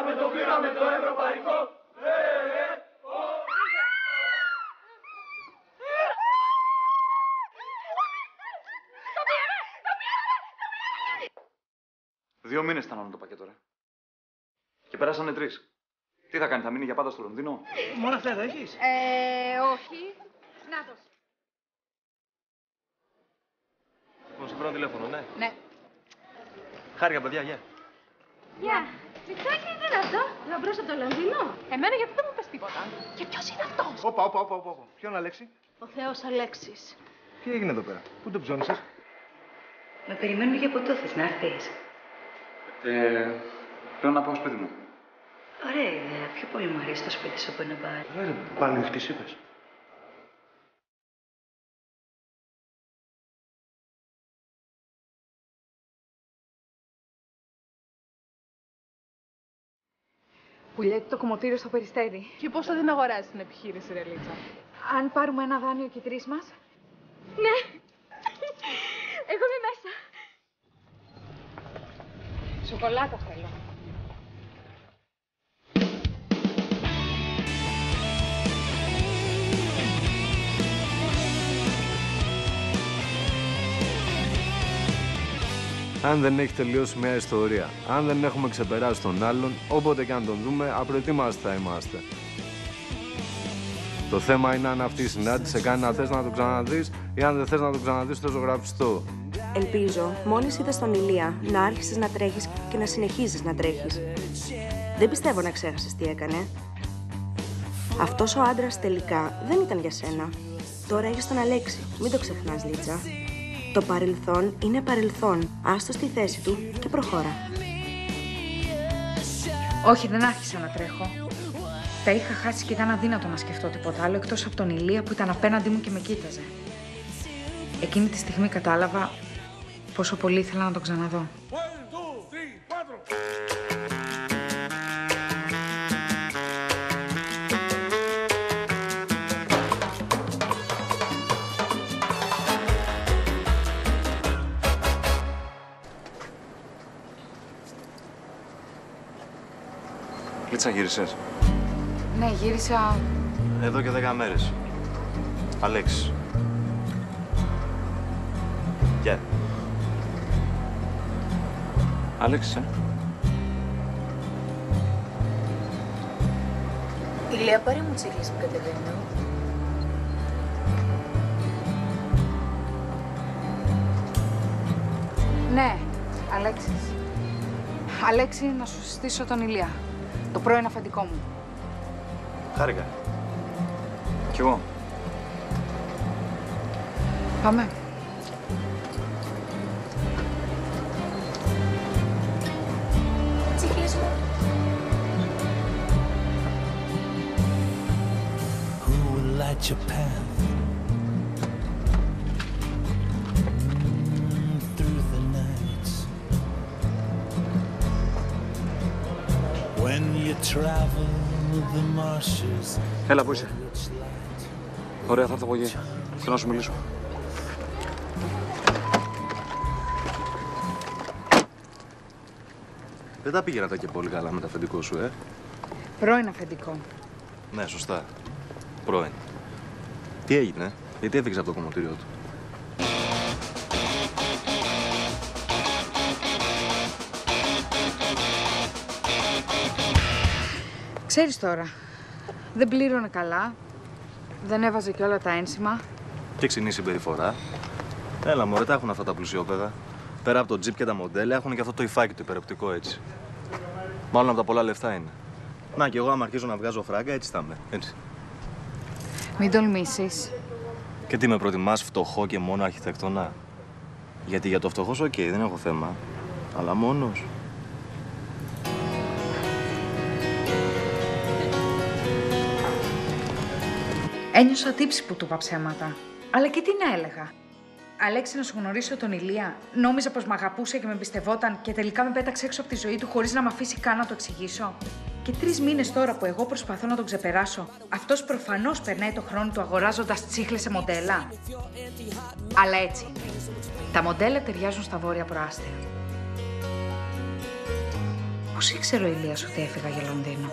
πήραμε το ευρωπαϊκό. Δύο μήνες ήταν το πακέτο, ρε. Και περάσανε 3. Τι θα κάνει, θα μείνει για πάντα στο Λονδίνο? Μόνο αυτά εδώ έχεις? Όχι. Νάτος. Λοιπόν, σε παίρνω τηλέφωνο, ναι. Ναι. Χάρηκα, παιδιά, γεια. Γεια. Μητσάκι, τι είναι αυτό? Λαμπρός από το Λονδίνο. Εμένα γιατί δεν μου πες τίποτα. Και ποιος είναι αυτός? Όπα. Ποιον Αλέξη? Ο Θεός Αλέξης. Τι έγινε εδώ πέρα, πού το ψώνισες? Με περιμένουν για ποτό, θες να έρθεις? Πρέπει να πάω σπίτι μου. Ωραία ιδέα, πιο πολύ μου αρέσει το σπίτι σου από ένα μπαρ. Πάλι νυχτής είπες. Πουλιέται το κομμωτήριο στο Περιστέρι. Και πώς θα την αγοράσεις την επιχείρηση, ρε Λίτσα? Αν πάρουμε ένα δάνειο και 3 μας. Ναι. Εγώ είμαι μέσα. Σοκολάτα θέλω. Αν δεν έχει τελειώσει μια ιστορία, αν δεν έχουμε ξεπεράσει τον άλλον, όποτε και αν τον δούμε, απροετοίμαστοι θα είμαστε. Το θέμα είναι αν αυτή η συνάντηση σε κάνει να θες να το ξαναδείς ή αν δεν θες να το ξαναδείς στο ζωγραφιστό. Ελπίζω, μόλις είδες τον Ηλία, να άρχισες να τρέχεις και να συνεχίζεις να τρέχεις. Δεν πιστεύω να ξέχασες τι έκανε. Αυτός ο άντρας τελικά δεν ήταν για σένα. Τώρα έχεις τον Αλέξη. Μην το ξεχνάς, Λίτσα. Το παρελθόν είναι παρελθόν. Άστο στη θέση του και προχώρα. Όχι, δεν άρχισα να τρέχω. Τα είχα χάσει και ήταν αδύνατο να σκεφτώ τίποτα άλλο εκτός από τον Ηλία που ήταν απέναντί μου και με κοίταζε. Εκείνη τη στιγμή κατάλαβα πόσο πολύ ήθελα να τον ξαναδώ. Λίτσα, γύρισες? Ναι, γύρισα. Εδώ και 10 μέρες. Αλέξης. Γεια. Αλέξης, Ηλία, πάρε μου τσίχλες που κατεβαίνω. Ναι, Αλέξης. Αλέξη, να σου συστήσω τον Ηλία. Το πρώην αφεντικό μου. Χάρηκα. Κι εγώ. Πάμε. Τσίχλες μου. Who will light your path through the nights when you travel the marshes? Έλα, πού είσαι? Ωραία, θα έρθω από εκεί. Θέλω να σου μιλήσω. Δεν τα πήγαινα και πολύ καλά με το αφεντικό σου, Πρώην αφεντικό. Ναι, σωστά. Πρώην. Τι έγινε, γιατί έφυγες από το κομμωτήριο του? Ξέρεις τώρα, δεν πλήρωνε καλά, δεν έβαζε και όλα τα ένσημα. Και ξινή συμπεριφορά. Έλα, μωρέ, τα έχουν αυτά τα πλουσιόπαιδα. Πέρα από το τζιπ και τα μοντέλα έχουν και αυτό το υφάκι το υπεροπτικό έτσι. Μάλλον από τα πολλά λεφτά είναι. Να, κι εγώ άμα αρχίζω να βγάζω φράγκα, έτσι θα είμαι. Έτσι. Μην τολμήσεις. Και τι με προτιμάς, φτωχό και μόνο αρχιτεκτονά? Γιατί για το φτωχός, οκ, δεν έχω θέμα. Αλλά μόνος. Ένιωσα τύψη που του είπα ψέματα. Αλλά και τι να έλεγα. Αλέξη, να σου γνωρίσω τον Ηλία. Νόμιζα πως μ' αγαπούσε και με εμπιστευόταν και τελικά με πέταξε έξω από τη ζωή του χωρίς να μ' αφήσει καν να το εξηγήσω. Και 3 μήνες τώρα που εγώ προσπαθώ να τον ξεπεράσω, αυτός προφανώς περνάει το χρόνο του αγοράζοντας τσίχλες σε μοντέλα. Αλλά έτσι. Τα μοντέλα ταιριάζουν στα βόρεια προάστια. Πώς ήξερε ο Ηλίας ότι έφυγα για Λονδίνο?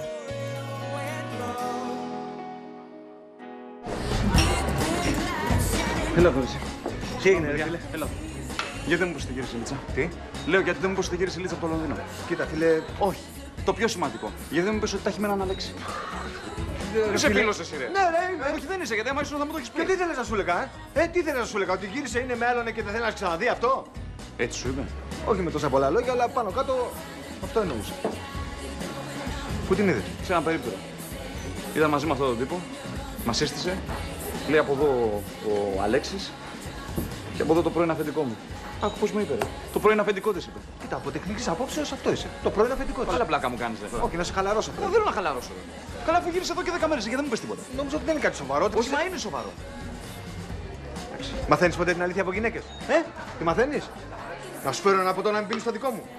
Έλα, Δόριση. Τι έγινε, ρε φίλε? Έλα. Γιατί δεν μου πεις την κύριε Σιλίτσα? Τι? Λέω, γιατί δεν μου πεις την κύριε Σιλίτσα από το Λονδίνο? Κοίτα, φίλε. Όχι. Το πιο σημαντικό. Γιατί δεν μου πεις ότι τα έχει με έναν Αλέξη? Είσαι φίλος εσύ, ρε. Ναι, ρε. Όχι, δεν είσαι, γιατί άμα ήσουν θα μου το έχεις πει. Και τι θέλεις να σου λέγα, τι θέλεις να σου λέγα, ότι γύρισε είναι με άλλον και δεν θέλει να ξαναδεί αυτό? Έτσι σου είπε? Όχι με τόσα πολλά λόγια, αλλά πάνω κάτω αυτό εννοούσε. Πού την είδες? Σε ένα περίπτερο. Ήταν μαζί με αυτόν τον τύπο, μας σύστησε, λέει από εδώ ο Αλέξης και από εδώ το πρώην αφεντικό μου. Άκου πώς μου είπε, ρε. Το πρώην αφεντικό της είπε. Κοίτα, από τεχνικής απόψεως αυτό είσαι. Το πρώην αφεντικό της. Άλλα πλάκα μου κάνεις, ρε. Όχι, να σε χαλαρώσω. Δεν θέλω να χαλαρώσω, ρε. Καλά, αφού γύρισε εδώ και 10 μέρες, γιατί δεν μου πες τίποτα. Νόμιζα ότι δεν είναι κάτι σοβαρό. Όχι, μα είναι σοβαρό. Μαθαίνεις ποτέ την αλήθεια από γυναίκες? Τι μαθαίνεις? Να σου φέρω ένα ποτό να μην πίνεις στο δικό μου.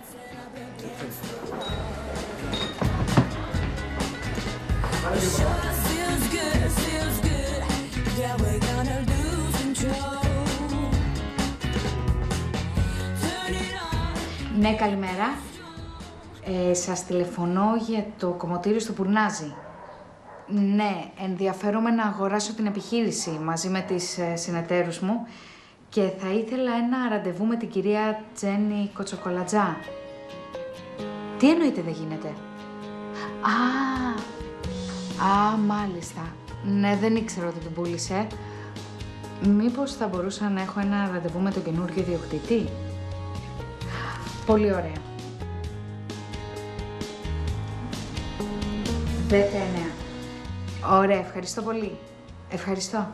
Ναι, καλημέρα. Σας τηλεφωνώ για το κομμωτήριο στο Πουρνάζι. Ναι, ενδιαφέρομαι να αγοράσω την επιχείρηση μαζί με τις συνεταίρους μου και θα ήθελα ένα ραντεβού με την κυρία Τζέννη Κοτσοκολατζά. Τι εννοείται δεν γίνεται? Μάλιστα. Ναι, δεν ήξερα ότι την πούλησε. Μήπως θα μπορούσα να έχω ένα ραντεβού με τον καινούργιο ιδιοκτήτη? Πολύ ωραία. 19. Ωραία, ευχαριστώ πολύ. Ευχαριστώ.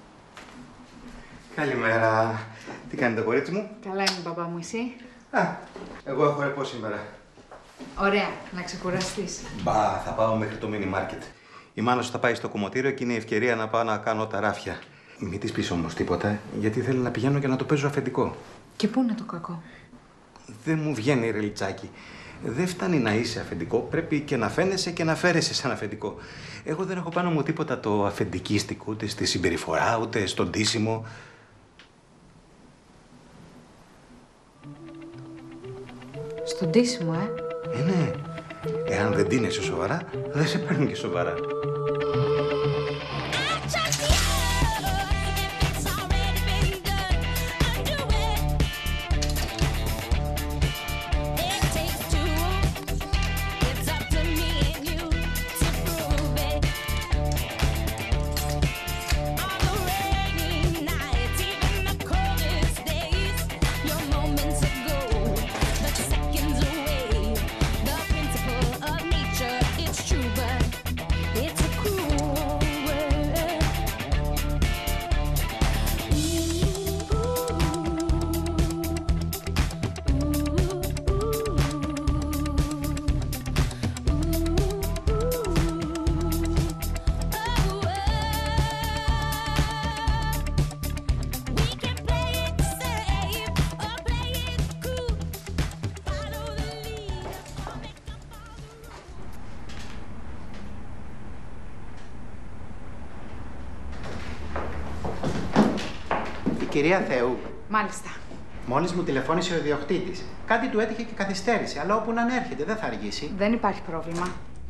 Καλημέρα. Τι κάνει το κορίτσι μου? Καλά είναι, μπαμπά μου, εσύ? Εγώ έχω ρεπό σήμερα. Ωραία, να ξεκουραστείς. Μπα, θα πάω μέχρι το μίνι μάρκετ. Η μάνα σου θα πάει στο κομμωτήριο και είναι η ευκαιρία να πάω να κάνω τα ράφια. Μην της πεις όμως τίποτα, γιατί θέλει να πηγαίνω και να το παίζω αφεντικό. Και πού είναι το κακό? Δεν μου βγαίνει, ρε Λιτσάκη. Δεν φτάνει να είσαι αφεντικό, πρέπει και να φαίνεσαι και να φέρεσαι σαν αφεντικό. Εγώ δεν έχω πάνω μου τίποτα το αφεντικίστικο, ούτε στη συμπεριφορά, ούτε στον ντύσιμο. Στον ντύσιμο, Ναι. Εάν δεν ντύνεσαι σοβαρά, δεν σε παίρνουν και σοβαρά. Κυρία Θεού. Μάλιστα. Μόλις μου τηλεφώνησε ο ιδιοκτήτης. Κάτι του έτυχε και καθυστέρησε, αλλά όπου να έρχεται δεν θα αργήσει. Δεν υπάρχει πρόβλημα.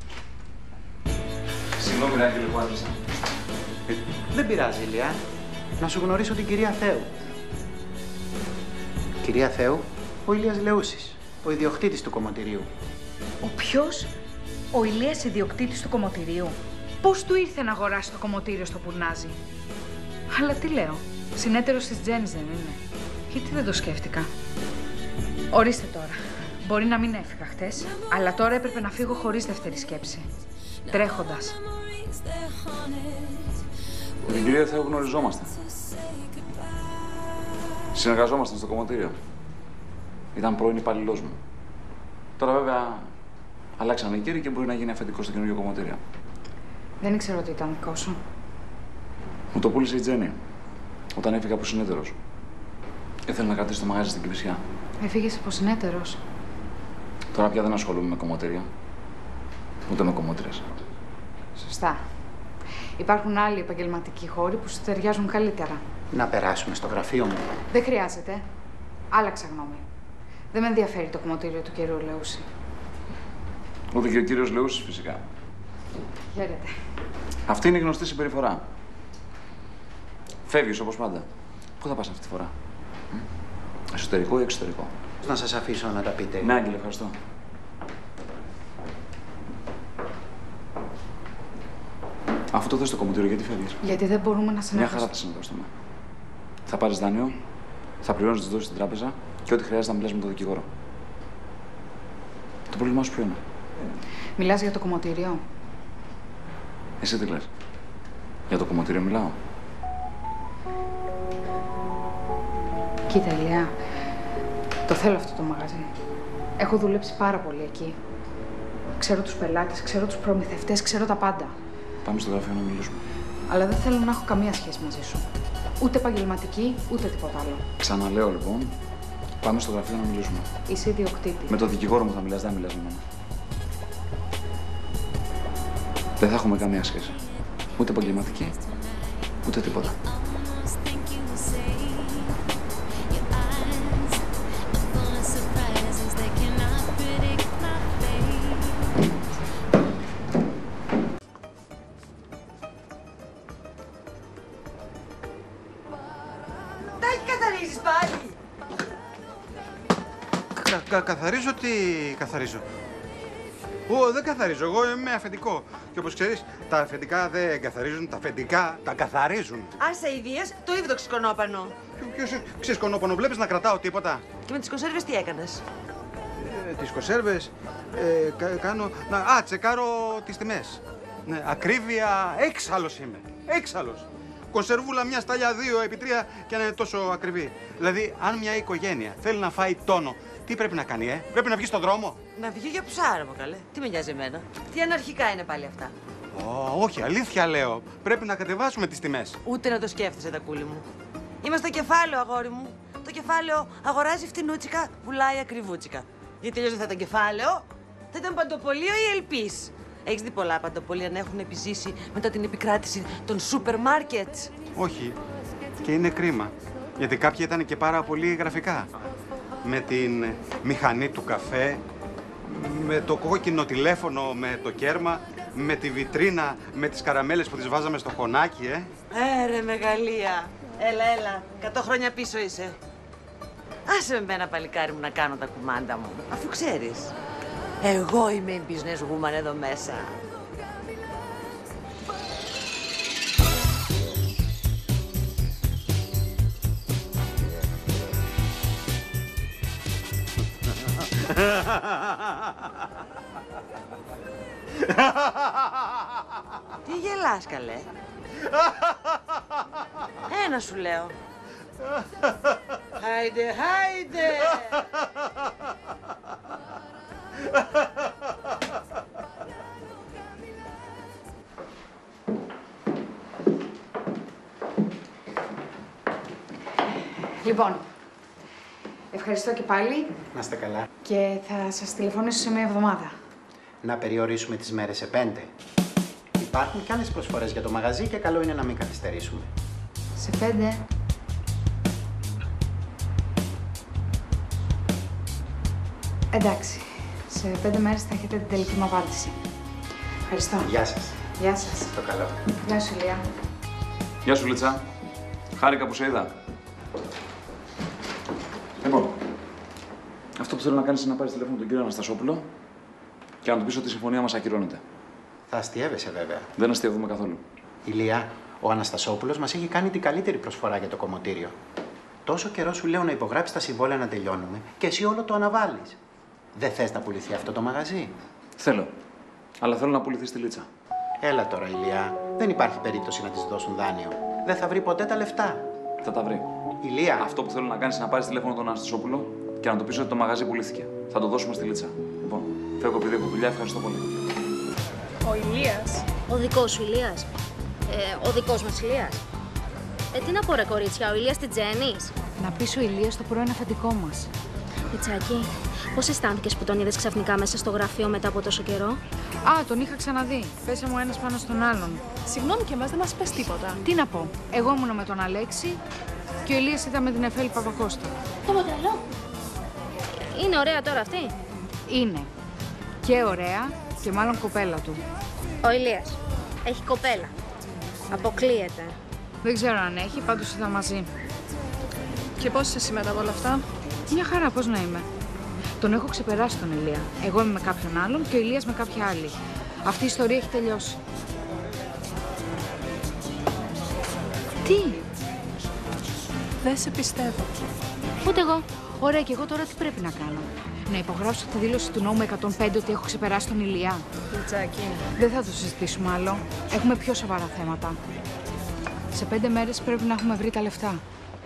Συγγνώμη, Άγγελε, που άδεισα. Δεν πειράζει, Ηλία. Να σου γνωρίσω την κυρία Θεού. Κυρία Θεού, ο Ηλίας Λεούσης, ο ιδιοκτήτης του κομμωτηρίου. Ο ποιος? Ο Ηλίας ιδιοκτήτης του κομμωτηρίου. Πώς του ήρθε να αγοράσει το κομμωτήριο στο Πουρνάζι? Αλλά τι λέω, συνέτερος της Τζέννης δεν είναι? Γιατί δεν το σκέφτηκα? Ορίστε τώρα. Μπορεί να μην έφυγα χτες, αλλά τώρα έπρεπε να φύγω χωρίς δεύτερη σκέψη. Τρέχοντας. Με την κυρία Θεού γνωριζόμαστε. Συνεργαζόμασταν στο κομμωτήριο. Ήταν πρώην υπαλληλός μου. Τώρα βέβαια αλλάξαμε κύριοι και μπορεί να γίνει αφεντικό στο καινούργιο κομμωτήριο. Δεν ήξερα ότι ήταν δικό σου. Μου το πούλησε η Τζέννη όταν έφυγα από συνέτερος. Ήθελε να κρατήσει το μαγάζι στην Κηφισιά. Έφυγες από συνέτερος. Τώρα πια δεν ασχολούμαι με κομμωτήρια. Ούτε με κομμώτριες. Σωστά. Υπάρχουν άλλοι επαγγελματικοί χώροι που σου ταιριάζουν καλύτερα. Να περάσουμε στο γραφείο μου. Δεν χρειάζεται. Άλλαξα γνώμη. Δεν με ενδιαφέρει το κομμωτήριο του κυρίου Λεούση. Ούτε και ο κύριος Λεούσης, φυσικά. Χαίρετε. Αυτή είναι η γνωστή συμπεριφορά. Φεύγεις όπως πάντα. Πού θα πας αυτή τη φορά? Εσωτερικό ή εξωτερικό? Να σας αφήσω να τα πείτε. Ναι, Άγγελε, ευχαριστώ. Αφού το δες στο κομμωτήριο, γιατί φεύγεις? Γιατί δεν μπορούμε να συνεργαστούμε. Μια χαρά θα συνεργαστούμε. Θα πάρεις δάνειο, θα πληρώνεις τις δόσεις στην τράπεζα και ό,τι χρειάζεται να μιλάς με τον δικηγόρο. Το πρόβλημά σου ποιο είναι? Μιλάς για το κομμωτήριο? Εσύ τι λες? Για το κομμωτήριο μιλάω. Κοίτα, Ηλία, το θέλω αυτό το μαγαζί. Έχω δουλέψει πάρα πολύ εκεί. Ξέρω τους πελάτες, ξέρω τους προμηθευτές, ξέρω τα πάντα. Πάμε στο γραφείο να μιλήσουμε. Αλλά δεν θέλω να έχω καμία σχέση μαζί σου. Ούτε επαγγελματική, ούτε τίποτα άλλο. Ξαναλέω λοιπόν, πάμε στο γραφείο να μιλήσουμε. Είσαι ιδιοκτήτης. Με τον δικηγόρο μου θα μιλάς, δεν μιλάς με μένα. Δεν θα έχουμε καμία σχέση. Ούτε επαγγελματική, ούτε τίποτα. Καθαρίζω τι καθαρίζω? Δεν καθαρίζω. Εγώ είμαι αφεντικό. Και όπως ξέρεις, τα αφεντικά δεν καθαρίζουν, τα αφεντικά τα καθαρίζουν. Άσε ιδίες, το είδε το ξυκονόπανο. Ποιος ξυκονόπανο, βλέπεις να κρατάω τίποτα? Και με τις κονσέρβες τι έκανες? Τις κονσέρβες κάνω. Τσεκάρω τις τιμές. Ναι, ακρίβεια, έξαλλος είμαι. Έξαλλος. Κονσερβούλα μια στάλια 2x3 και να είναι τόσο ακριβή. Δηλαδή, αν μια οικογένεια θέλει να φάει τόνο, τι πρέπει να κάνει, Πρέπει να βγει στον δρόμο. Να βγει για ψάρα μου, καλέ. Τι με νοιάζει εμένα? Τι αναρχικά είναι πάλι αυτά? Όχι, αλήθεια λέω. Πρέπει να κατεβάσουμε τις τιμές. Ούτε να το σκέφτεσαι, τακούλη μου. Είμαστε στο κεφάλαιο, αγόρι μου. Το κεφάλαιο αγοράζει φτηνούτσικα, πουλάει ακριβούτσικα. Γιατί αλλιώς δεν θα ήταν κεφάλαιο, θα ήταν παντοπολείο ή ελπίς. Έχεις δει πολλά παντοπολία να έχουν επιζήσει μετά την επικράτηση των σούπερ μάρκετ? Όχι. Και είναι κρίμα. Γιατί κάποια ήταν και πάρα πολύ γραφικά. Με την μηχανή του καφέ, με το κόκκινο τηλέφωνο με το κέρμα, με τη βιτρίνα, με τις καραμέλες που τις βάζαμε στο χωνάκι, Ρε μεγαλεία. Έλα, 100 χρόνια πίσω είσαι. Άσε με μένα, παλικάρι μου, να κάνω τα κουμάντα μου. Αφού ξέρεις, εγώ είμαι η business woman εδώ μέσα. Τι γελάς, καλέ? Ένα σου λέω. Χάιντε, χάιντε! Λοιπόν, ευχαριστώ και πάλι. Να είστε καλά. Και θα σας τηλεφωνήσω σε μια εβδομάδα. Να περιορίσουμε τις μέρες σε 5. Υπάρχουν και άλλες προσφορές για το μαγαζί και καλό είναι να μην καθυστερήσουμε. Σε 5. Εντάξει. Σε 5 μέρες θα έχετε την τελική μου απάντηση. Ευχαριστώ. Γεια σας. Γεια σας. Το καλό. Γεια σου, Ηλία. Γεια σου, Λίτσα. Χάρηκα που σε είδα. Λοιπόν, αυτό που θέλω να κάνεις είναι να πάρεις τηλέφωνο τον κύριο Αναστασόπουλο και να του πεις ότι η συμφωνία μας ακυρώνεται. Θα αστείευεσαι βέβαια. Δεν αστείευομαι καθόλου. Ηλία, ο Αναστασόπουλος μας έχει κάνει την καλύτερη προσφορά για το κομμωτήριο. Τόσο καιρό σου λέω να υπογράψεις τα συμβόλαια να τελειώνουμε και εσύ όλο το αναβάλεις. Δεν θες να πουληθεί αυτό το μαγαζί? Θέλω. Αλλά θέλω να πουληθεί στη Λίτσα. Έλα τώρα, Ηλία. Δεν υπάρχει περίπτωση να της δώσουν δάνειο. Δεν θα βρει ποτέ τα λεφτά. Θα τα βρει. Ηλία. Αυτό που θέλω να κάνεις είναι να πάρεις τηλέφωνο τον Αναστασόπουλο και να του πεις ότι το μαγαζί πουλήθηκε. Θα το δώσουμε στη Λίτσα. Λοιπόν, φεύγω επειδή έχω δουλειά. Ευχαριστώ πολύ. Ο Ηλίας. Ο δικός σου Ηλίας. Ο δικός μας Ηλίας. Τι να πω ρε κορίτσια, ο Ηλίας την τζένεις? Να πεις ο Ηλίας το πρώην αφεντικό μας. Πιτσάκι, πώς αισθάνθηκες που τον είδες ξαφνικά μέσα στο γραφείο μετά από τόσο καιρό? Τον είχα ξαναδεί. Πέσαμε ο ένας πάνω στον άλλον. Συγγνώμη και εμάς δεν μας πες τίποτα. Τι να πω. Εγώ ήμουν με τον Αλέξη και ο Ηλίας ήταν με την Εφέλη Παπακώστα. Το μοντέλο. Είναι ωραία τώρα αυτή? Είναι. Και ωραία Και μάλλον κοπέλα του. Ο Ηλίας. Έχει κοπέλα. Αποκλείεται. Δεν ξέρω αν έχει, πάντως ήταν μαζί. Και πώς είσαι εσύ μετά από όλα αυτά? Μια χαρά, πώς να είμαι. Τον έχω ξεπεράσει τον Ηλία. Εγώ είμαι με κάποιον άλλον και ο Ηλίας με κάποια άλλη. Αυτή η ιστορία έχει τελειώσει. Τι? Δεν σε πιστεύω. Ούτε εγώ. Ωραία, και εγώ τώρα τι πρέπει να κάνω? Να υπογράψω τη δήλωση του νόμου 105 ότι έχω ξεπεράσει τον Ηλία? Λουτσάκι. Δεν θα το συζητήσουμε άλλο. Έχουμε πιο σοβαρά θέματα. Σε 5 μέρες πρέπει να έχουμε βρει τα λεφτά.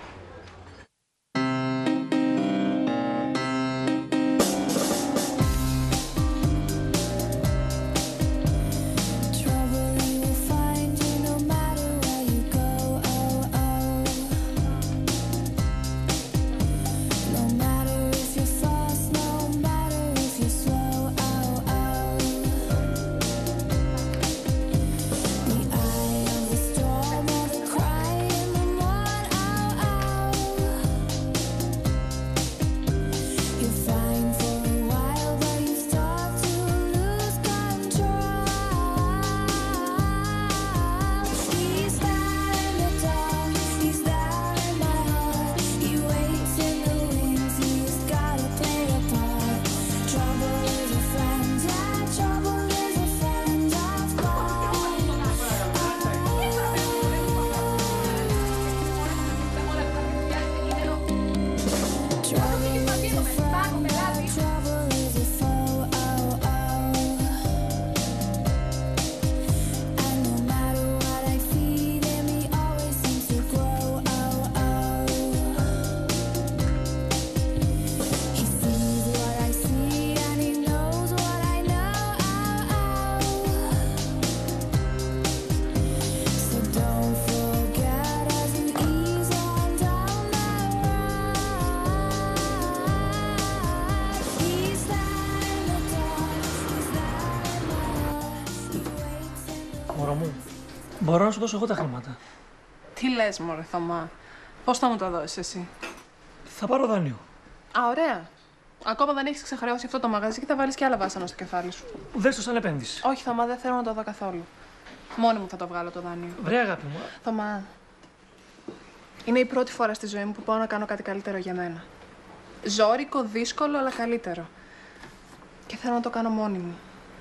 Μπορώ να σου δώσω εγώ τα χρήματα. Τι λες, μωρέ Θωμά. Πώς θα μου τα δώσεις εσύ? Θα πάρω δάνειο. Α, ωραία. Ακόμα δεν έχεις ξεχρεώσει αυτό το μαγαζί και θα βάλεις και άλλα βάσανα στο κεφάλι σου. Δες το σαν επένδυση. Όχι, Θωμά, δεν θέλω να το δω καθόλου. Μόνη μου θα το βγάλω το δάνειο. Βρε, αγάπη μου. Θωμά, είναι η πρώτη φορά στη ζωή μου που πάω να κάνω κάτι καλύτερο για μένα. Ζώρικο, δύσκολο, αλλά καλύτερο. Και θέλω να το κάνω μόνη μου.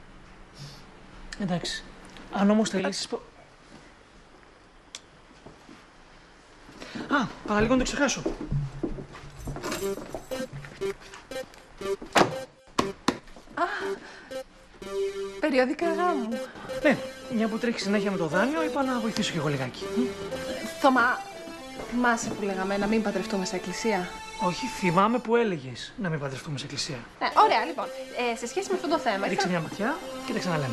Εντάξει. Αν όμως θελήσεις... Α, παραλίγο να το ξεχάσω. Α, περιοδικά γάμου. Ναι, μια που τρέχει συνέχεια με το δάνειο, είπα να βοηθήσω κι εγώ λιγάκι. Θωμά, θυμάσαι που λέγαμε να μην παντρευτούμε σε εκκλησία? Όχι, θυμάμαι που έλεγες να μην παντρευτούμε σε εκκλησία. Ωραία, λοιπόν. Σε σχέση με αυτό το θέμα... Ρίξε μια ματιά και τα ξαναλέμε.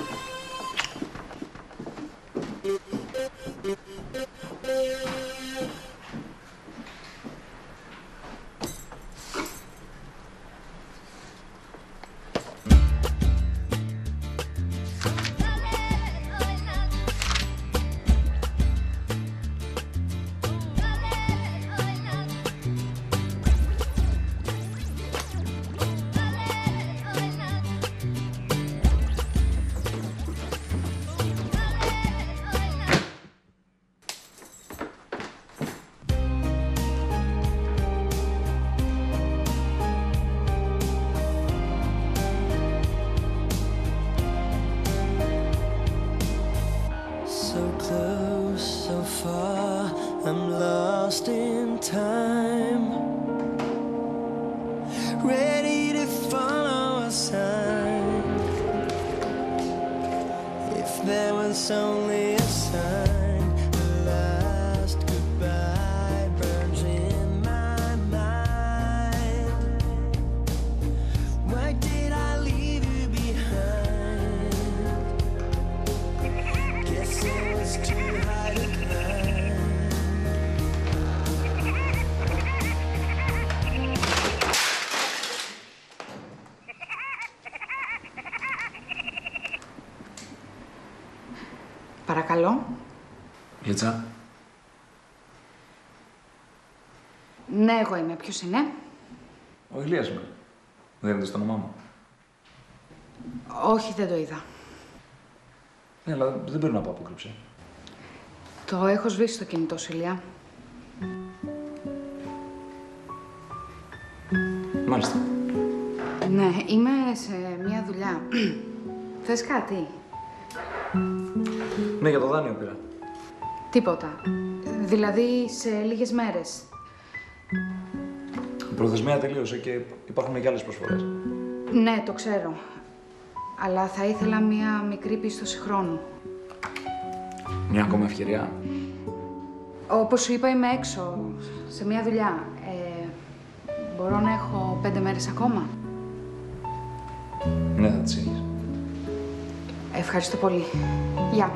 Παρακαλώ. Λίτσα. Ναι, εγώ είμαι. Ποιος είναι? Ο Ηλίας με. Δεν είδες το όνομά μου? Όχι, δεν το είδα. Ναι, αλλά δεν πρέπει να πω απόκρυψη. Το έχω σβήσει το κινητό σου, Ηλία. Μάλιστα. Ναι, είμαι σε μια δουλειά. Θες κάτι? Ναι, για το δάνειο πήρα. Τίποτα. Δηλαδή, σε λίγες μέρες. Η προθεσμία τελείωσε και υπάρχουν και άλλες προσφορές. Ναι, το ξέρω. Αλλά θα ήθελα μια μικρή πίστοση χρόνου. Μια ακόμα ευκαιρία. Όπως σου είπα, είμαι έξω, σε μια δουλειά. Μπορώ να έχω 5 μέρες ακόμα. Ναι, θα τις έχεις. Ευχαριστώ πολύ. Γεια.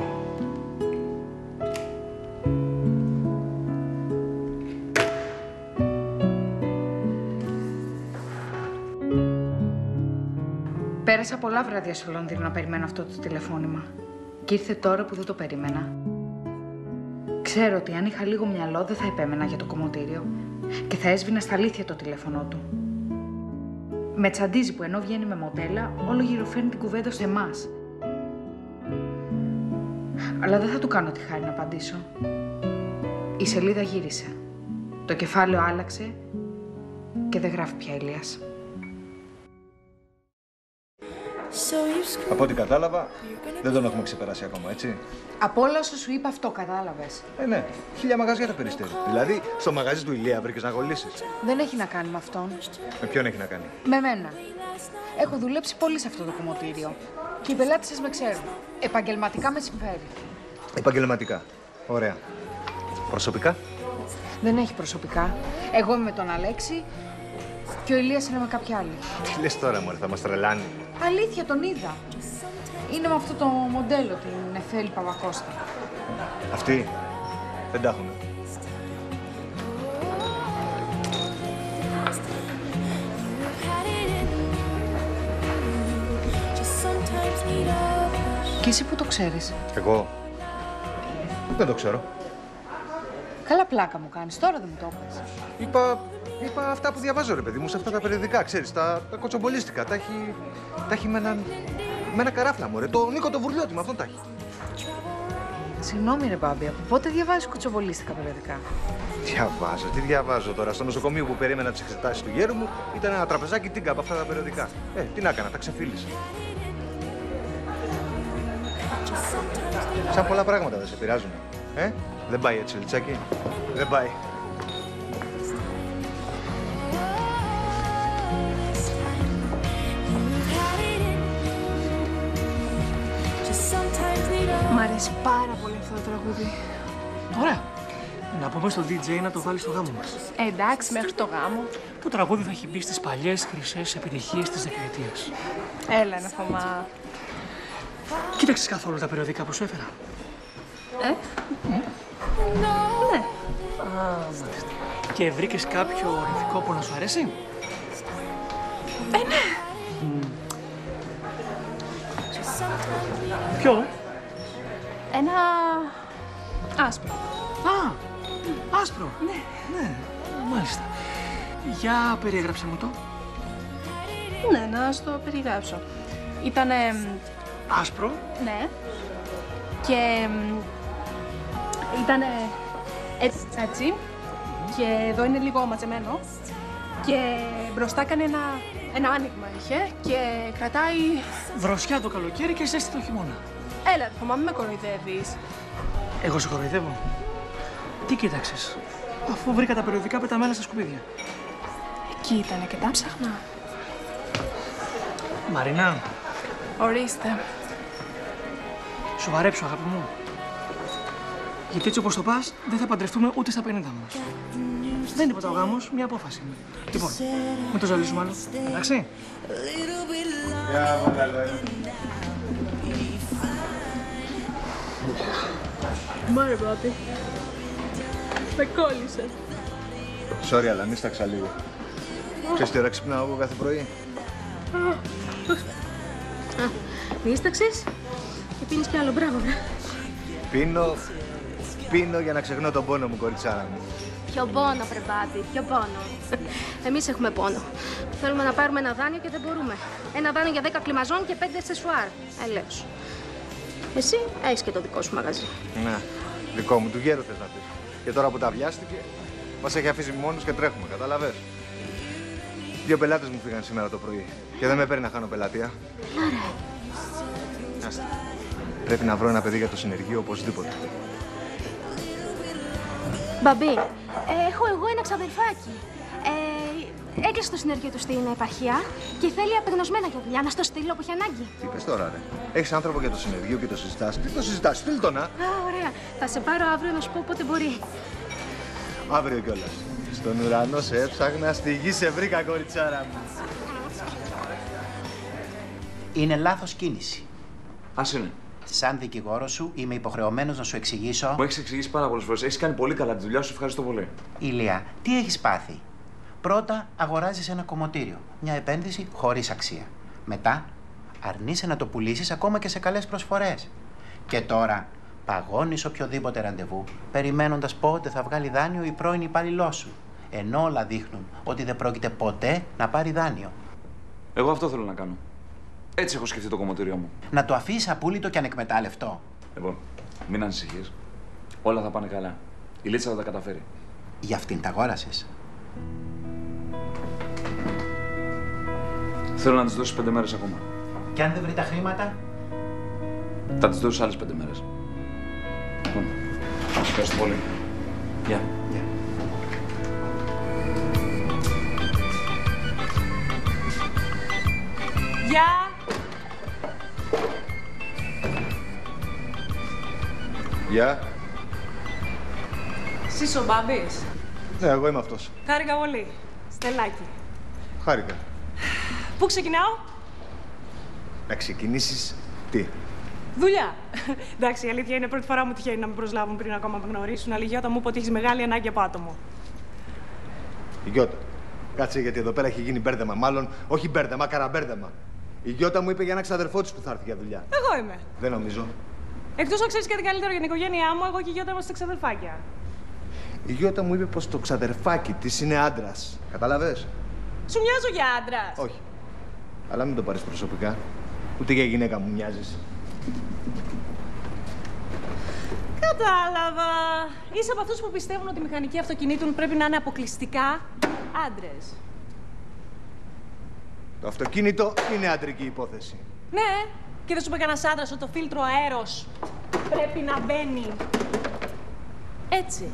Πέρασα πολλά βράδια στο Λονδίνο να περιμένω αυτό το τηλεφώνημα. Και ήρθε τώρα που δεν το περίμενα. Ξέρω ότι αν είχα λίγο μυαλό δεν θα επέμενα για το κομμωτήριο και θα έσβηνα στα αλήθεια το τηλέφωνό του. Με τσαντίζει που ενώ βγαίνει με μοντέλα, όλο γυροφέρνει την κουβέντα σε εμάς. Αλλά δεν θα του κάνω τη χάρη να απαντήσω. Η σελίδα γύρισε. Το κεφάλαιο άλλαξε και δεν γράφει πια Ηλίας. Από ό,τι κατάλαβα, δεν τον έχουμε ξεπεράσει ακόμα, έτσι. Από όλα όσα σου είπα αυτό κατάλαβες. Ναι, 1000 μαγαζιά τα περιστέρι. Δηλαδή, στο μαγαζί του Ηλία βρήκες να κολλήσεις. Δεν έχει να κάνει με αυτόν. Με ποιον έχει να κάνει? Με μένα. Έχω δουλέψει πολύ σε αυτό το κομμωτήριο. Και οι πελάτες σας με ξέρουν. Επαγγελματικά με συμφέρει. Επαγγελματικά. Ωραία. Προσωπικά? Δεν έχει προσωπικά. Εγώ είμαι με τον Αλέξη και ο Ηλίας είναι με κάποια άλλη. Τι λες τώρα, μωρέ, θα μας τρελάνει. Αλήθεια, τον είδα. Είναι με αυτό το μοντέλο, την Εφέλη Παπακώστα. Αυτοί δεν τα έχουν. Και εσύ που το ξέρεις? Εγώ δεν το ξέρω. Καλά πλάκα μου κάνεις, τώρα δεν μου το έπαιξες. Είπα αυτά που διαβάζω, ρε παιδί μου, σε αυτά τα περιοδικά, ξέρεις, τα κοτσομπολίστικα. Τα έχει με ένα καράφλα, μωρέ. Το Νίκο το Βουρλιώτη, με αυτόν τα έχει. Συγγνώμη ρε Μπάμπη, από πότε διαβάζεις κοτσομπολίστικα περιοδικά? Τι διαβάζω τώρα. Στο νοσοκομείο που περίμενα τις εξετάσεις του γέρου μου ήταν ένα τραπεζάκι τίγκα από αυτά τα περιοδικά. Τι να έκανα, τα ξεφίλησα. Σαν πολλά πράγματα δεν σε πειράζουν. Δεν πάει έτσι, Λιτσάκη. Δεν πάει. Μ' αρέσει πάρα πολύ αυτό το τραγούδι. Ωραία. Να πούμε στο DJ να το βάλει στο γάμο μας. Εντάξει, μέχρι το γάμο. Το τραγούδι θα έχει μπει στις παλιές χρυσές επιτυχίες της δεκαετίας. Έλα να Θωμά. Κοίταξες καθόλου τα περιοδικά που σου έφερα? Ναι. Μάλιστα. Και βρήκες κάποιο ορειθικό που να σου αρέσει? Ναι. Ποιο? Ένα άσπρο. Άσπρο. Ναι. Μάλιστα. Για περιέγραψε μου το. Ναι, να στο περιγράψω. Ήτανε... Άσπρο. Ναι. Και... ήτανε έτσι. Και εδώ είναι λίγο ματσεμένο. Και μπροστά έκανε ένα άνοιγμα είχε και κρατάει... Δροσιά το καλοκαίρι και ζέστη το χειμώνα. Έλα, Θωμά, μην με κοροϊδεύεις. Εγώ σε κοροϊδεύω? Τι κοίταξες, αφού βρήκα τα περιοδικά πεταμένα στα σκουπίδια? Εκεί ήτανε και τα ψάχνα. Μαρίνα. Ορίστε. Σοβαρέψου, αγάπη μου. Γιατί έτσι όπως το πας, δεν θα παντρευτούμε ούτε στα 50 μας. Δεν είναι τίποτα ο γάμος, μια απόφαση. Λοιπόν, μην το ζαλίσουμε άλλο, εντάξει? Μάρε, Μπάμπη. Με κόλλησε. Sorry, αλλά νύσταξα λίγο. Ξέρεις τι ώρα ξυπνάω εγώ κάθε πρωί? Νύσταξες και πίνεις κι άλλο, μπράβο, βρε. Πίνω για να ξεχνώ τον πόνο μου, κοριτσάρα μου. Ποιο πόνο, πρεμπάτη, ποιο πόνο. Εμείς έχουμε πόνο. Θέλουμε να πάρουμε ένα δάνειο και δεν μπορούμε. Ένα δάνειο για 10 κλιμαζόν και 5 σεσουάρ. Ελέος. Εσύ έχεις και το δικό σου μαγαζί. Ναι, δικό μου, του γέρου θες να πεις. Και τώρα που τα βιάστηκε, μας έχει αφήσει μόνους και τρέχουμε, κατάλαβες. 2 πελάτες μου φύγαν σήμερα το πρωί και δεν με παίρνει να χάνω πελατεία. Άστα. Πρέπει να βρω ένα παιδί για το συνεργείο οπωσδήποτε. Μπαμπή, έχω εγώ ένα ξαδερφάκι. Έκλεισε το συνεργείο του στην επαρχία και θέλει απεγνωσμένα για δουλειά. Να στο στείλω που έχει ανάγκη. Τι είπες τώρα, ρε. Έχεις άνθρωπο για το συνεργείο και το συζητάς. Τι το συζητάς, στείλ' το να. Α, ωραία. Θα σε πάρω αύριο να σου πω πότε μπορεί. Αύριο κιόλας. Στον ουρανό σε έψαχνα, στη γη σε βρήκα, κοριτσάρα μου. Είναι λάθος κίνηση. Ας είναι. Σαν δικηγόρος σου είμαι υποχρεωμένος να σου εξηγήσω. Μου έχεις εξηγήσει πάρα πολλές φορές. Έχεις κάνει πολύ καλά τη δουλειά σου. Ευχαριστώ πολύ. Ηλία, τι έχεις πάθει? Πρώτα αγοράζεις ένα κομμωτήριο. Μια επένδυση χωρίς αξία. Μετά αρνείσαι να το πουλήσεις ακόμα και σε καλές προσφορές. Και τώρα παγώνεις οποιοδήποτε ραντεβού, περιμένοντας πότε θα βγάλει δάνειο η πρώην υπάλληλός σου. Ενώ όλα δείχνουν ότι δεν πρόκειται ποτέ να πάρει δάνειο. Εγώ αυτό θέλω να κάνω. Έτσι έχω σκεφτεί το κομμωτήριό μου. Να το αφήσεις απούλητο και ανεκμετάλλευτο. Λοιπόν, μην ανησυχείς. Όλα θα πάνε καλά. Η Λίτσα θα τα καταφέρει. Για αυτήν τα αγόρασες? Θέλω να της δώσεις 5 μέρες ακόμα. Και αν δεν βρει τα χρήματα? Θα της δώσεις άλλες 5 μέρες. Λοιπόν, ευχαριστώ πολύ. Γεια. Γεια! Γεια. Εσύ είσαι ο Μπάμπης. Ναι, εγώ είμαι αυτός. Χάρηκα πολύ. Στελάκι. Χάρηκα. Πού ξεκινάω? Να ξεκινήσεις τι? Δουλειά. Εντάξει, η αλήθεια είναι πρώτη φορά μου τυχαίνει να με προσλάβουν πριν ακόμα με γνωρίσουν. Αλλά η Γιώτα μου είπε ότι έχεις μεγάλη ανάγκη από άτομο. Η Γιώτα. Κάτσε, γιατί εδώ πέρα έχει γίνει μπέρδεμα. Μάλλον, όχι μπέρδεμα, καραμπέρδεμα. Η Γιώτα μου είπε για ένα ξαδερφό της που θα έρθει για δουλειά. Εγώ είμαι. Δεν νομίζω. Εκτός αν ξέρεις κάτι καλύτερο για την οικογένειά μου, εγώ και η Γιώτα είμαστε ξαδερφάκια. Η Γιώτα μου είπε πως το ξαδερφάκι της είναι άντρας. Κατάλαβες? Σου μοιάζω για άντρας. Όχι. Αλλά μην το πάρεις προσωπικά. Ούτε για γυναίκα μου μοιάζεις. Κατάλαβα. Είσαι από αυτούς που πιστεύουν ότι οι μηχανικοί αυτοκινήτων πρέπει να είναι αποκλειστικά άντρες. Το αυτοκίνητο είναι άντρικη υπόθεση. Ναι. Και δεν σου είπε κανένας άντρας ότι το φίλτρο αέρος πρέπει να μπαίνει έτσι.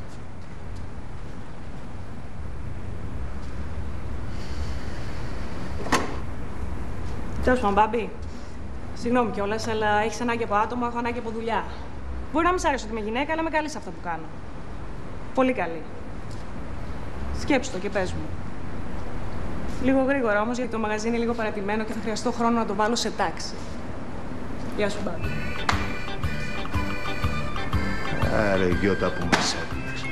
Τέλος πάντων, Μπάμπη. Συγγνώμη κιόλας, αλλά έχεις ανάγκη από άτομο, έχω ανάγκη από δουλειά. Μπορεί να μην σ' αρέσει ότι είμαι γυναίκα, αλλά είμαι καλή σε αυτό που κάνω. Πολύ καλή. Σκέψου το και πες μου. Λίγο γρήγορα όμως, γιατί το μαγαζί είναι λίγο παρατημένο και θα χρειαστώ χρόνο να το βάλω σε τάξη. Γεια σου, Μπάμπη. Άρε, Γιώτα που μας έπνιξες.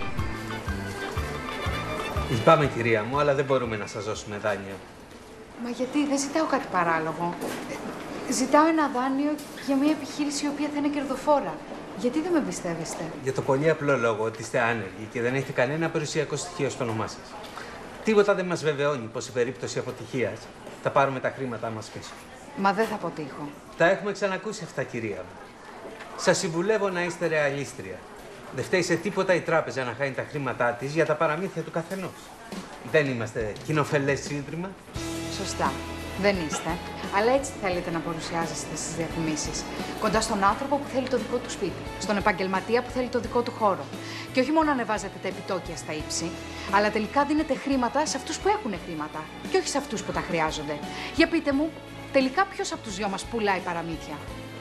Λυπάμαι, κυρία μου, αλλά δεν μπορούμε να σας δώσουμε δάνειο. Μα γιατί, δεν ζητάω κάτι παράλογο. Ζητάω ένα δάνειο για μια επιχείρηση η οποία θα είναι κερδοφόρα. Γιατί δεν με εμπιστεύεστε? Για το πολύ απλό λόγο ότι είστε άνεργοι και δεν έχετε κανένα περιουσιακό στοιχείο στο όνομά σας. Τίποτα δεν μας βεβαιώνει πως σε περίπτωση αποτυχίας θα πάρουμε τα χρήματά μας πίσω. Μα δεν θα αποτύχω. Τα έχουμε ξανακούσει αυτά, κυρία μου. Σας συμβουλεύω να είστε ρεαλίστρια. Δεν φταίει σε τίποτα η τράπεζα να χάνει τα χρήματά της για τα παραμύθια του καθενός. Δεν είμαστε κοινοφελές ίδρυμα. Σωστά. Δεν είστε. Αλλά έτσι θέλετε να παρουσιάζεστε στις διαφημίσεις. Κοντά στον άνθρωπο που θέλει το δικό του σπίτι. Στον επαγγελματία που θέλει το δικό του χώρο. Και όχι μόνο ανεβάζετε τα επιτόκια στα ύψη, αλλά τελικά δίνετε χρήματα σε αυτούς που έχουν χρήματα. Και όχι σε αυτούς που τα χρειάζονται. Για πείτε μου, τελικά ποιος από τους δυο μας πουλάει παραμύθια?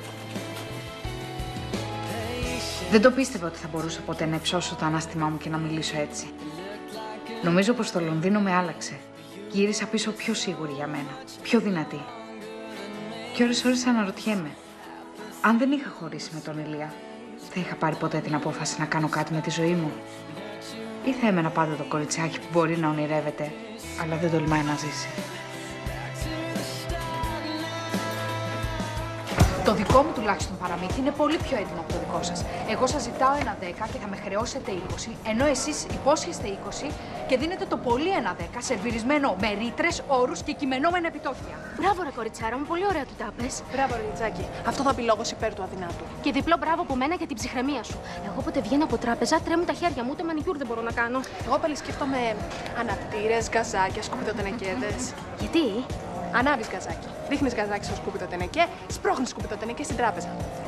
Δεν το πίστευα ότι θα μπορούσα ποτέ να υψώσω το ανάστημά μου και να μιλήσω έτσι. Νομίζω πως το Λονδίνο με άλλαξε. Γύρισα πίσω πιο σίγουρη για μένα, πιο δυνατή. Και ώρες αναρωτιέμαι, αν δεν είχα χωρίσει με τον Ηλία, θα είχα πάρει ποτέ την απόφαση να κάνω κάτι με τη ζωή μου? Ή θα έμενα πάντα το κοριτσάκι που μπορεί να ονειρεύεται, αλλά δεν τολμάει να ζήσει? Το δικό μου τουλάχιστον παραμύθι είναι πολύ πιο έντιμο από το δικό σας. Εγώ σας ζητάω ένα 10 και θα με χρεώσετε 20, ενώ εσείς υπόσχεστε 20 και δίνετε το πολύ ένα 10, σερβιρισμένο με ρήτρες, όρους και κειμενόμενα επιτόκια. Μπράβο, ρε κοριτσάρα μου, πολύ ωραία του τα πες. Μπράβο, ρε Λιτζάκη. Αυτό θα πει λόγος υπέρ του αδυνάτου. Και διπλό μπράβο από μένα για την ψυχραιμία σου. Εγώ όποτε βγαίνω από τράπεζα, τρέμουν τα χέρια μου, ούτε μανικιούρ δεν μπορώ να κάνω. Εγώ πάλι σκέφτομαι αναπτήρες, γκαζάκια, σκουπιδοτενεκέδες. Γιατί? Ανάβεις γκαζάκι. Ρίχνεις γκαζάκι στο σκουπιδοτενεκέ, σπρώχνεις σκουπιδοτενεκέ στην τράπεζα.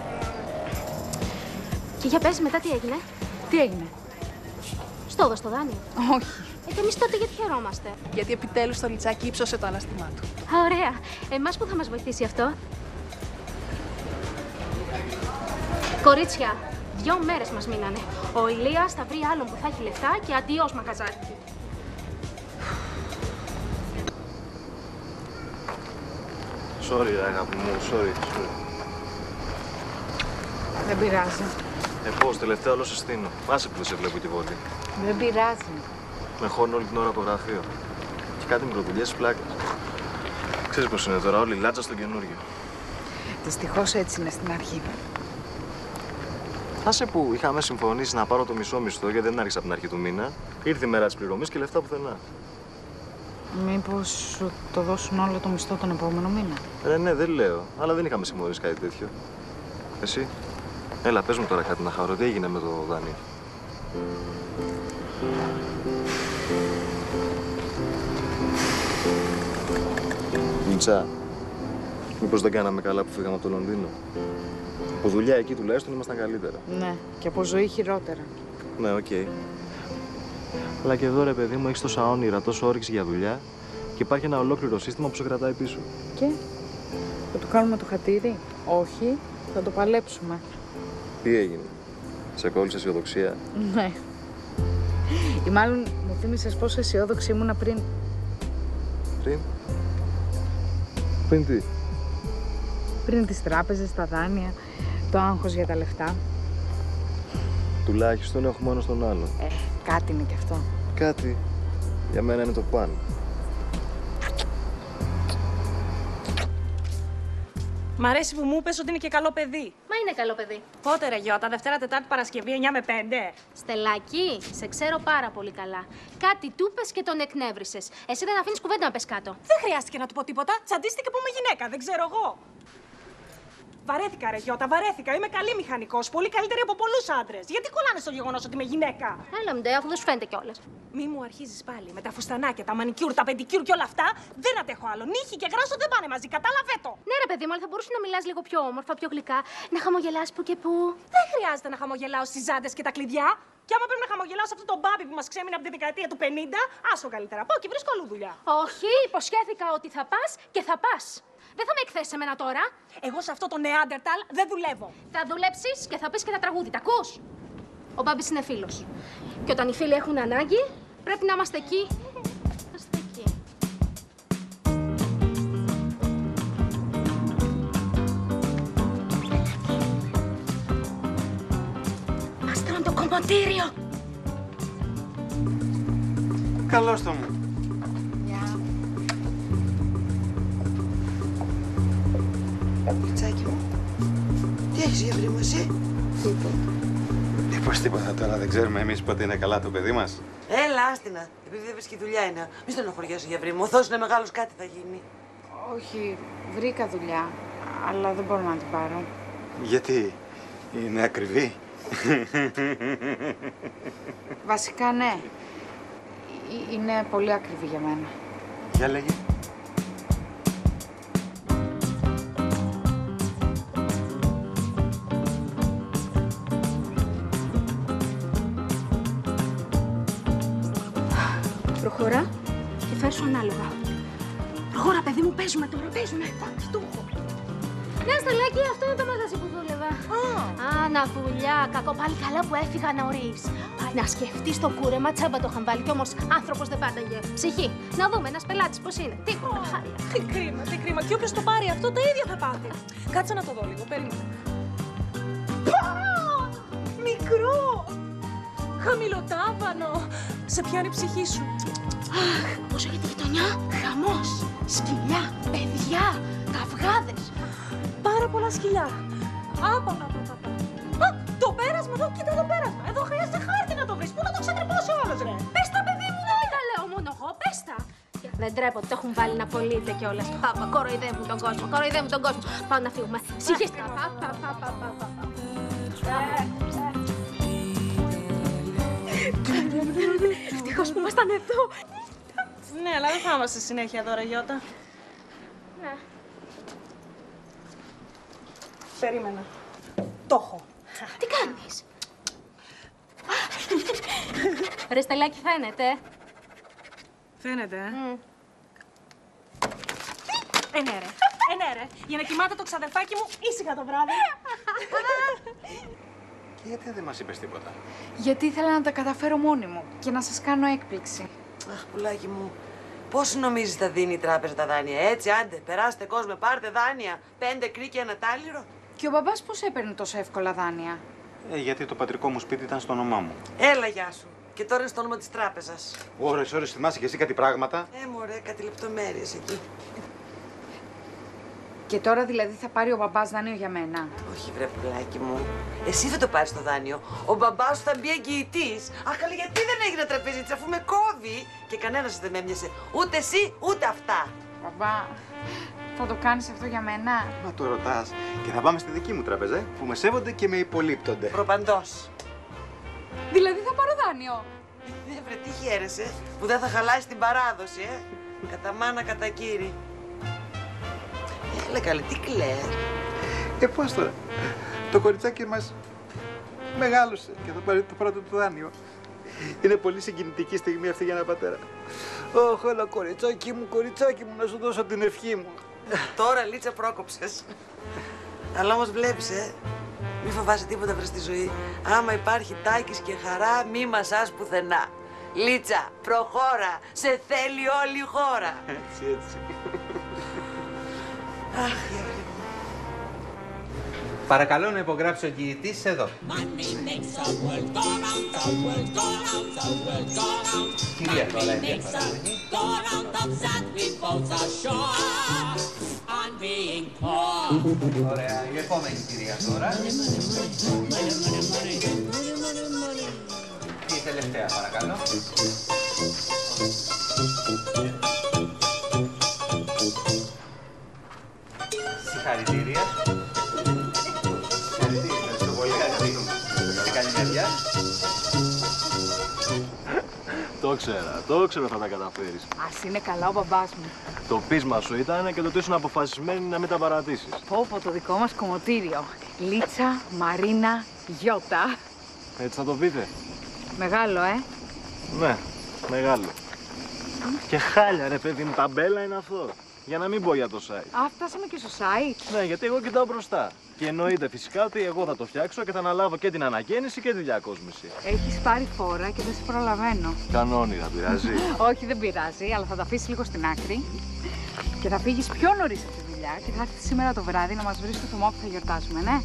Και για πες μετά τι έγινε. Τι έγινε? Στο έδωσε το δάνειο. Όχι. Και εμείς τότε γιατί χαιρόμαστε. Γιατί επιτέλους το Λιτσάκι ύψωσε το αναστημά του. Ωραία. Εμάς που θα μας βοηθήσει αυτό. Κορίτσια, 2 μέρες μας μείνανε. Ο Ηλίας θα βρει άλλον που θα έχει λεφτά και αντιός μαγαζάκι. Sorry, αγάπη μου, sorry. Δεν πειράζει. Πώς, τελευταία όλο σε στείνω. Άσε που δεν σε βλέπω τη βόλη. Δεν πειράζει. Με χώνω όλη την ώρα από το γραφείο. Και κάτι μικροδουλειές στις πλάκες. Ξέρεις πώς είναι τώρα, όλη λάτσα στο καινούργιο. Δυστυχώς έτσι είναι στην αρχή. Άσε που είχαμε συμφωνήσει να πάρω το μισό μισθό γιατί δεν άρχισα από την αρχή του μήνα. Ήρθε η μέρα της πληρωμής και λεφτά πουθενά. Μήπως σου το δώσουν όλο το μισθό τον επόμενο μήνα. Ναι, δεν λέω. Αλλά δεν είχαμε συμφωνήσει κάτι τέτοιο. Εσύ, έλα, πες μου τώρα κάτι να χαρώ. Τι έγινε με το δάνειο? Μιτσά, μήπως δεν κάναμε καλά που φύγαμε από το Λονδίνο? Από δουλειά εκεί τουλάχιστον ήμασταν καλύτερα. Ναι, και από ζωή χειρότερα. Ναι, οκ. Αλλά και εδώ, ρε παιδί μου, έχεις τόσα όνειρα, τόσο όρεξη για δουλειά και υπάρχει ένα ολόκληρο σύστημα που σε κρατάει πίσω. Και θα του κάνουμε το χατήρι? Όχι, θα το παλέψουμε. Τι έγινε, σε κόλλησε αισιοδοξία? Ναι. Ή μάλλον μου θύμισες πόσο αισιόδοξη ήμουνα πριν. Πριν? Πριν τι? Πριν τις τράπεζες, τα δάνεια, το άγχος για τα λεφτά. Τουλάχιστον έχουμε μόνο στον άλλο. Κάτι είναι κι αυτό. Κάτι. Για μένα είναι το πάνω. Μ' αρέσει που μου είπες ότι είναι και καλό παιδί. Μα είναι καλό παιδί. Πότε ρε Γιώτα, Δευτέρα, Τετάρτη, Παρασκευή, 9 με 5. Στελάκι, σε ξέρω πάρα πολύ καλά. Κάτι του είπες και τον εκνεύρισες. Εσύ δεν αφήνεις κουβέντα να πες κάτω. Δεν χρειάστηκε να του πω τίποτα. Τσαντίστηκε που είμαι γυναίκα, δεν ξέρω εγώ. Βαρέθηκα, ρε Γιώτα, βαρέθηκα. Είμαι καλή μηχανικός. Πολύ καλύτερη από πολλούς άντρες. Γιατί κολλάνε στο γεγονός ότι είμαι γυναίκα? Έλα μου ντε, αφού δεν σου φαίνεται κιόλας. Μη μου αρχίζεις πάλι με τα φουστανάκια, τα μανικιούρ, τα πεντικιούρ και όλα αυτά. Δεν αντέχω άλλο. Νύχη και γράσο δεν πάνε μαζί, κατάλαβε το. Ναι, ρε παιδί μου, αλλά θα μπορούσε να μιλάς λίγο πιο όμορφα, πιο γλυκά, να χαμογελάς που και που. Δεν χρειάζεται να χαμογελάω στις ζάντες και τα κλειδιά. Και άμα πρέπει να χαμογελάω σε αυτό τον μπάμπι που μας ξέμεινε από τη δεκαετία του 50, άσο καλύτερα. Πάω και βρίσκω αλλού δουλειά. Όχι, υποσχέθηκα ότι θα πας και θα πας. Δεν θα με εκθέσεις εμένα τώρα. Εγώ σε αυτό το Νεάντερταλ δεν δουλεύω. Θα δουλέψεις και θα πεις και τα τραγούδι. Τα ακούς? Ο Μπάμπης είναι φίλος. Και όταν οι φίλοι έχουν ανάγκη, πρέπει να είμαστε εκεί. Είμαστε εκεί. Μας τρώνε το κομμωτήριο. Καλώς το μου. Λιτσάκι μου, τι έχεις Γεύρη μου εσύ? Τίποτα τώρα, δεν ξέρουμε εμείς πότε είναι καλά το παιδί μας. Έλα, άστινα. Επειδή δεν βρίσκει δουλειά είναι. Μη στενοχωριέσαι Γεύρη μου. Ο Θεός είναι μεγάλος, κάτι θα γίνει. Όχι, βρήκα δουλειά, αλλά δεν μπορώ να την πάρω. Γιατί, είναι ακριβή? Βασικά ναι. Είναι πολύ ακριβή για μένα. Για λέγε. Προχωρά και φέρ' σου ανάλογα. Προχώρα, παιδί μου, παίζουμε τώρα, παίζουμε. Εντάξει, το έχω. Ναι, Στελάκη, αυτό είναι το μαγαζί που δούλευα. Αναβουλιά, κακό, πάλι καλά που έφυγα νωρίς. Να σκεφτείς το κούρεμα, τσάμπα το είχαν βάλει κι όμως άνθρωπος δεν πάνταγε. Ψυχή. Να δούμε, ένας πελάτης πώς είναι. Τίποτα, χάρια. Τι κρίμα, τι κρίμα. Και όποιος το πάρει αυτό, τα ίδια θα πάθει. Κάτσε να το δω λίγο, περίμενε. Μικρό! Χαμηλοτάβανο. Σε πιάνει η ψυχή σου. Αχ, πόσο για τη γειτονιά. Χαμός, σκυλιά, παιδιά, καυγάδες. Πάρα πάρα πολλά σκυλιά. Το πέρασμα εδώ, κοίτα το πέρασμα. Εδώ χρειάζεται χάρτη να το βρεις. Πού να το ξετρυπώσει ο άλλος, ρε. Πες τα, παιδί μου, δεν τα λέω μόνο εγώ. Πες τα. Δεν τρέπονται, το έχουν βάλει να πωλείται κιόλας. Πάπα, κοροϊδεύουν τον κόσμο, κοροϊδεύουν τον κόσμο. Πάω να φύγουμε. Συγχύστηκα. Ευτυχώς που ήμασταν εδώ. Ναι, αλλά δεν θα είμαστε συνέχεια εδώ, ρε Γιώτα. Ναι. Περίμενα. Το έχω. Τι κάνεις? Ρε Στελάκη, φαίνεται. Φαίνεται, ναι, ρε. Ναι, ρε. Για να κοιμάται το ξαδερφάκι μου ήσυχα το βράδυ. Και γιατί δεν μας είπες τίποτα? Γιατί ήθελα να τα καταφέρω μόνη μου και να σας κάνω έκπληξη. Αχ, πουλάκι μου. Πώς νομίζεις θα δίνει η τράπεζα τα δάνεια, έτσι, άντε, περάστε κόσμο, πάρτε δάνεια. 5 κρίκια, ένα τάλιρο. Και ο μπαμπάς πώς έπαιρνε τόσο εύκολα δάνεια? Γιατί το πατρικό μου σπίτι ήταν στο όνομά μου. Έλα, γεια σου. Και τώρα είναι στο όνομα της τράπεζας. Ώρες, θυμάσαι και εσύ κάτι πράγματα? Μωρέ, κάτι λεπτομέρειες εκεί. Και τώρα δηλαδή θα πάρει ο μπαμπάς δάνειο για μένα? Όχι, βρε πουλάκι μου. Εσύ θα το πάρεις το δάνειο. Ο μπαμπάς σου θα μπει εγγυητής. Αχ, αλλά γιατί δεν έγινε τραπεζίτης αφού με κόβει? Και κανένας δεν με έμοιασε. Ούτε εσύ, ούτε αυτά. Μπαμπά, θα το κάνεις αυτό για μένα? Μα το ρωτάς. Και θα πάμε στη δική μου τραπεζά, που με σέβονται και με υπολείπτονται. Προπαντός. Δηλαδή θα πάρω δάνειο? Βρε, τι χαίρεσαι που δεν θα χαλάσει την παράδοση, Κατά μάνα, κατά κύρι. Έλα καλέ, τι κλαίς? Πώς τώρα. Το κοριτσάκι μας μεγάλωσε και θα πάρει το πρώτο του δάνειο. Είναι πολύ συγκινητική στιγμή αυτή για ένα πατέρα. Ωχ, έλα κοριτσάκι μου, να σου δώσω την ευχή μου. Τώρα, Λίτσα, πρόκοψες. Αλλά όμως βλέπεις, μη φοβάσαι τίποτα βρε στη ζωή. Άμα υπάρχει Τάκης και χαρά, μη μασάς πουθενά. Λίτσα, προχώρα, σε θέλει όλη η χώρα. Έτσι. Αχ, Παρακαλώ να υπογράψει ο εγγυητής εδώ. Κυρία, τώρα ωραία, η επόμενη κυρία τώρα. Και η τελευταία, παρακαλώ. Συγχαρητήρια. Το ξέρα θα τα καταφέρεις. Ας είναι καλά ο μπαμπάς μου. Το πείσμα σου ήταν και το ότι ήσουν αποφασισμένη να μην τα παρατήσεις. Πω, το δικό μας κομμωτήριο. Λίτσα, Μαρίνα, Γιώτα. Έτσι θα το πείτε? Μεγάλο, Ναι, μεγάλο. Και χάλια ρε παιδί μου, ταμπέλα είναι αυτό. Για να μην πω για το site. Φτάσαμε και στο site. Ναι, γιατί εγώ κοιτάω μπροστά. Και εννοείται φυσικά ότι εγώ θα το φτιάξω και θα αναλάβω και την ανακαίνιση και τη διακόσμηση. Έχεις πάρει φόρα και δεν σε προλαβαίνω. Κανόνι, θα πειράζει? Όχι, δεν πειράζει, αλλά θα τα αφήσεις λίγο στην άκρη. Και θα φύγεις πιο νωρίς από τη δουλειά και θα έρθεις σήμερα το βράδυ να μας βρεις στο θυμό που θα γιορτάσουμε, ναι?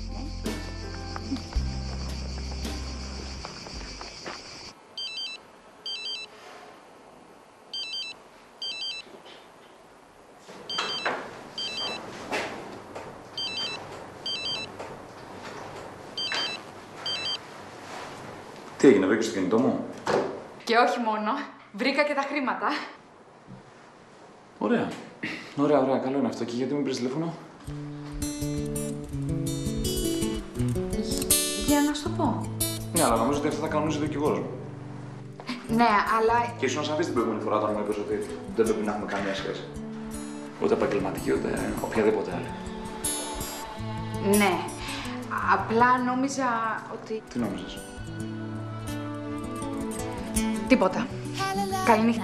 Τι έγινε, βρήκες το κινητό μου? Και όχι μόνο. Βρήκα και τα χρήματα. Ωραία. Ωραία, καλό είναι αυτό. Και γιατί μου πήρες τηλέφωνο? Για να σου το πω. Ναι, αλλά νομίζω ότι αυτό θα κανονίζει ο δικηγόρος μου. Ναι, αλλά... Και ήσουν σαφής την προηγούμενη φορά όταν μου είπες ότι δεν πρέπει να έχουμε καμία σχέση. Ούτε επαγγελματική, ούτε οποιαδήποτε άλλη. Ναι. Απλά νόμιζα ότι... Τι νόμιζες? Τίποτα. Καληνύχτα.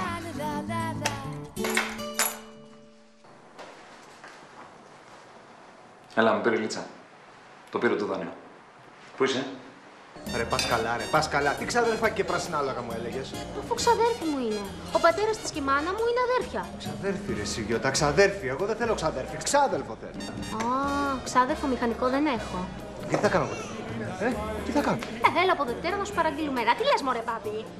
Έλα, μου πήρε η Λίτσα. Το πήρε το δάνειο. Πού είσαι? Ρε, πας καλά. Τι ξαδέρφα και πράσινα άλογα μου έλεγες? Αφού ξαδέρφη μου είναι. Ο πατέρας της και η μάνα μου είναι αδέρφια. Ξαδέρφη ρε Σιγιώτα, ξαδέρφη. Εγώ δεν θέλω ξαδέρφη. Ξάδελφο θέλω. Ξάδερφο μηχανικό δεν έχω. Τι θα κάνω εγώ? Τι θα κάνω? Έλα από Δευτέρα να σου παραγγείλουμε. Τι λες μωρέ, Πάπη?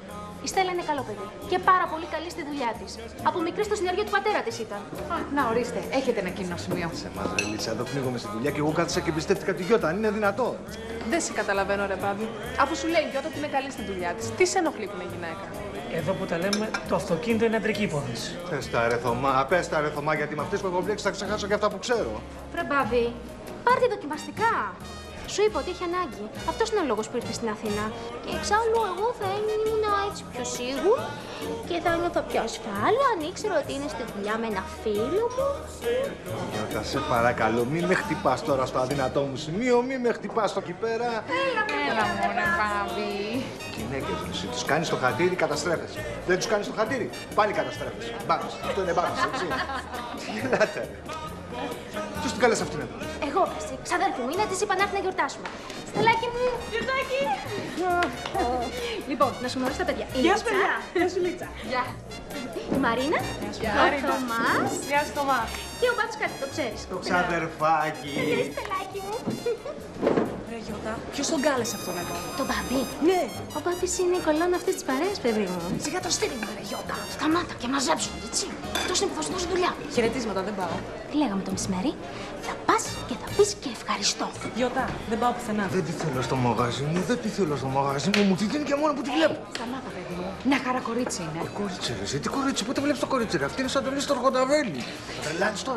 Η Στέλλα είναι καλό παιδί και πάρα πολύ καλή στη δουλειά της. Από μικρή στο συνεργείο του πατέρα της ήταν. Να ορίστε, έχετε ένα κοινό σημείο. Σε εμάς, ρε Λίτσα, εδώ πνίγομαι στη δουλειά και εγώ κάθισα και εμπιστεύτηκα τη Γιώτα. Αν είναι δυνατό. Δεν σε καταλαβαίνω, ρε Μπάμπη. Αφού σου λέει η Γιώτα ότι είναι καλή στη δουλειά της, τι σε ενοχλεί που είναι γυναίκα? Εδώ που τα λέμε, το αυτοκίνητο είναι αντρική υπόθεση. Πες τα ρε Θωμά, γιατί με αυτές που έχω μπλέξει θα ξεχάσω και αυτά που ξέρω. Βρε Μπάμπη, πάρτε δοκιμαστικά. Σου είπα ότι έχει ανάγκη. Αυτός είναι ο λόγος που ήρθε στην Αθήνα. Και εξάλλου εγώ θα ήμουν έτσι πιο σίγουρη και θα νιώθω πιο ασφάλεια αν ήξερα ότι είναι στη δουλειά με ένα φίλο μου. Γιώτα, σε παρακαλώ, μη με χτυπάς τώρα στο αδυνατό μου σημείο, μη με χτυπάς στο εκεί πέρα. Έλα μωρέ Μπάμπη. Γυναίκες, εσύ τους κάνεις το χατήρι, καταστρέφεσαι. Δεν τους κάνεις το χατήρι, πάλι καταστρέφεσαι. Μπάμες, αυτό είναι μπάμες, έτσι. Τι γελάτε, ρε. Ποιος την κάλεσε αυτήν εδώ? Εγώ, εσύ, ξαδέρφη μου, είναι, της είπα να έρθει να γιορτάσουμε. Στελάκι μου! Γιορτάκι! Λοιπόν, να σου γνωρίσω τα παιδιά. Γεια σου, παιδιά! Γεια σου, Λίτσα! Γεια! Η Μαρίνα, ο Θωμάς. Γεια σου, Θωμά. Και ο Μπάμπης κάτι, το ξέρεις. Το ξαδερφάκι. Γεια, Στελάκι μου. Ρε Γιώτα, ποιος τον κάλεσε αυτόν εδώ? Το Μπάμπη. Ναι. Ο Μπάμπης είναι η κολόνα αυτής της παρέας, παιδί μου. Σιγά το στήριγμα, ρε Γιώτα. Σταμάτα και μαζέψουν, έτσι. Αυτός είναι που θα σου δώσει δουλειά. Χαιρετίσματα, δεν πάω. Τι λέγαμε το μεσημέρι? Θα πας και θα πεις και ευχαριστώ. Γιώτα, δεν πάω πουθενά. Δεν τη θέλω στο μαγαζί μου, δεν τη θέλω στο μαγαζί μου, μου τη δίνει και μόνο που τη βλέπω. Σταμάτα, παιδί μου. Μια χαρά κορίτσι είναι. Κορίτσι, ρε, εσύ, τι κορίτσι, πότε βλέπεις το κορίτσι, ρε, αυτή είναι σαν το λύστο Αργονταβέλη. Τρελάνεις τώρα.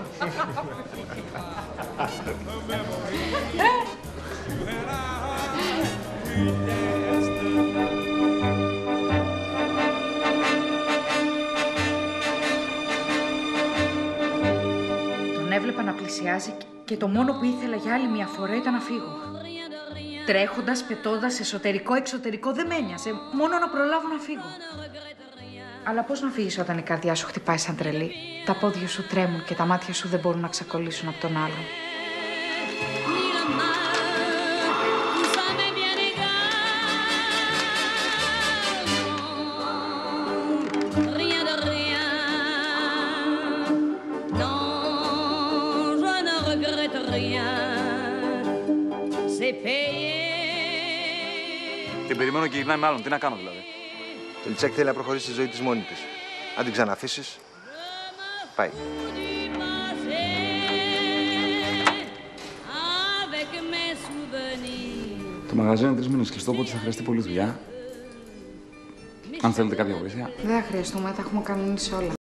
Τον έβλεπα να πλησιάζει και το μόνο που ήθελα για άλλη μια φορά ήταν να φύγω. Τρέχοντας, πετώντας, εσωτερικό, εξωτερικό, δεν με ένοιασε. Μόνο να προλάβω να φύγω. Αλλά πώς να φύγεις όταν η καρδιά σου χτυπάει σαν τρελή, τα πόδια σου τρέμουν και τα μάτια σου δεν μπορούν να ξεκολλήσουν από τον άλλον. Την περιμένω και γυρνάει με άλλον. Τι να κάνω δηλαδή? Το Λιτσάκι θέλει να προχωρήσει τη ζωή της μόνη της. Αν την ξαναφήσεις, πάει. Το μαγαζί είναι 3 μήνες κλειστό, οπότε θα χρειαστεί πολλή δουλειά. Αν θέλετε κάποια βοήθεια. Δεν θα χρειαστούμε, τα έχουμε κανονίσει όλα.